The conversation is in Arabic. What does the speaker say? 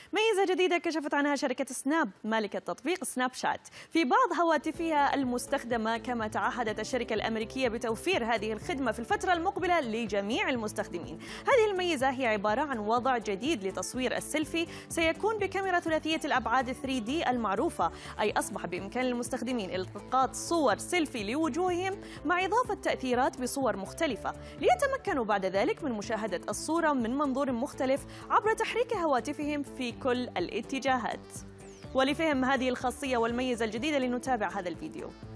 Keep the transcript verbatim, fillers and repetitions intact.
ميزة جديدة كشفت عنها شركة سناب مالكة تطبيق سناب شات في بعض هواتفها المستخدمة، كما تعهدت الشركة الأمريكية بتوفير هذه الخدمة في الفترة المقبلة لجميع المستخدمين. هذه الميزة هي عبارة عن وضع جديد لتصوير السيلفي سيكون بكاميرا ثلاثية الأبعاد ثري دي المعروفة، أي أصبح بإمكان المستخدمين التقاط صور سيلفي لوجوههم مع إضافة تأثيرات بصور مختلفة، ليتمكنوا بعد ذلك من مشاهدة الصورة من منظور مختلف عبر تحريك هواتفهم في كل الاتجاهات. ولفهم هذه الخاصية والميزة الجديدة لنتابع هذا الفيديو.